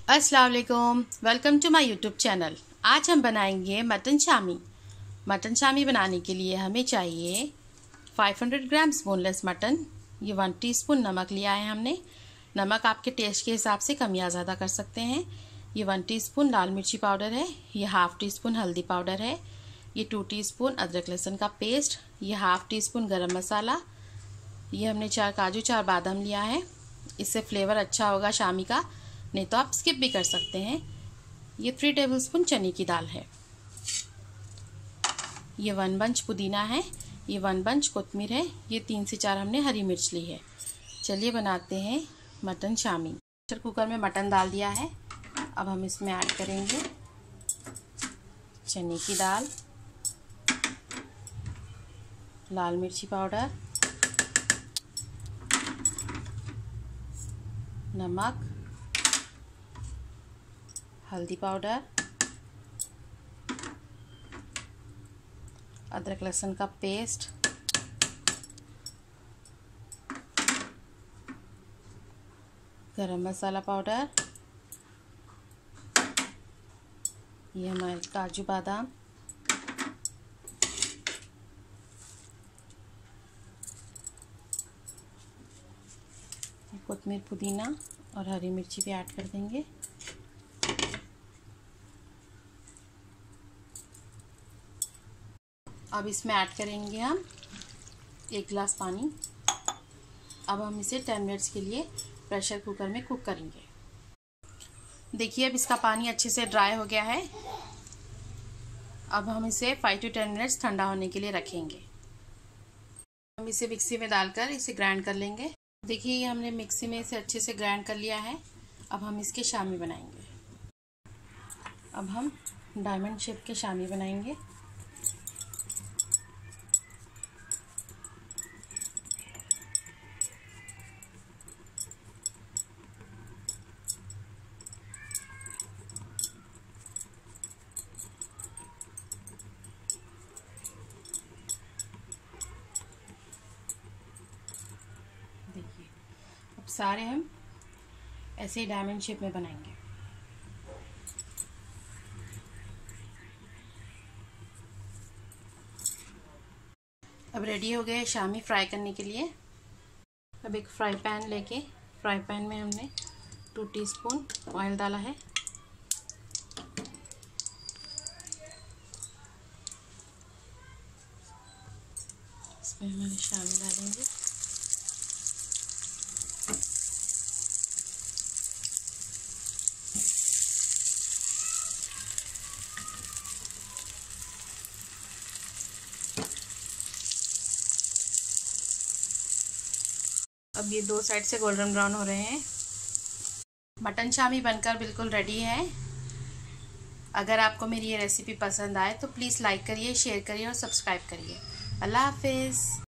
अस्सलाम वालेकुम, welcome to my YouTube channel. आज हम बनाएंगे मटन शामी। मटन शामी बनाने के लिए हमें चाहिए 500 ग्राम्स बोनलेस मटन। ये 1 टीस्पून नमक लिया है हमने। नमक आपके टेस्ट के हिसाब से कम या ज़्यादा कर सकते हैं। ये 1 टीस्पून लाल मिर्ची पाउडर है। ये हाफ़ टीस्पून हल्दी पाउडर है। ये 2 टीस्पून अदरक लहसुन का पेस्ट। ये हाफ़ टीस्पून गरम मसाला। ये हमने 4 काजू 4 बादाम लिया है। इससे फ्लेवर अच्छा होगा शामी का, नहीं तो आप स्किप भी कर सकते हैं। ये 3 टेबलस्पून चने की दाल है। ये 1 बंच पुदीना है। ये 1 बंच कोतमीर है। ये 3 से 4 हमने हरी मिर्च ली है। चलिए बनाते हैं मटन शामी। प्रेशर कुकर में मटन डाल दिया है। अब हम इसमें ऐड करेंगे चने की दाल, लाल मिर्ची पाउडर, नमक, हल्दी पाउडर, अदरक लहसुन का पेस्ट, गरम मसाला पाउडर, ये हमारे काजू बादाम, कोतमीर पुदीना और हरी मिर्ची भी ऐड कर देंगे। अब इसमें ऐड करेंगे हम 1 गिलास पानी। अब हम इसे 10 मिनट्स के लिए प्रेशर कुकर में कुक करेंगे। देखिए अब इसका पानी अच्छे से ड्राई हो गया है। अब हम इसे 5 to 10 मिनट्स ठंडा होने के लिए रखेंगे। हम इसे मिक्सी में डालकर इसे ग्राइंड कर लेंगे। देखिए ये हमने मिक्सी में इसे अच्छे से ग्राइंड कर लिया है। अब हम इसके शामी बनाएंगे। अब हम डायमंड शेप के शामी बनाएंगे। देखिए अब सारे हम ऐसे ही डायमंड शेप में बनाएंगे। अब रेडी हो गए शामी फ्राई करने के लिए। अब एक फ्राई पैन लेके फ्राई पैन में हमने 2 टीस्पून ऑयल डाला है। इसमें हमारे शामी डालेंगे। अब ये 2 साइड से गोल्डन ब्राउन हो रहे हैं। मटन शामी बनकर बिल्कुल रेडी है। अगर आपको मेरी ये रेसिपी पसंद आए तो प्लीज़ लाइक करिए, शेयर करिए और सब्सक्राइब करिए। अल्लाह हाफिज़।